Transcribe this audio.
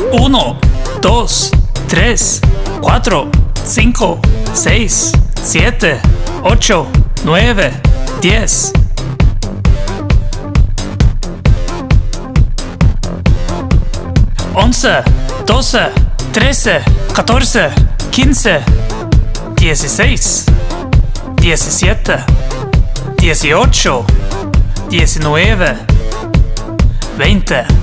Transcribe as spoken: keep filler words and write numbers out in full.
Uno, dos, tres, cuatro, cinco, seis, siete, ocho, nueve, diez. Once, doce, trece, catorce, quince, dieciséis, diecisiete, dieciocho, diecinueve, veinte.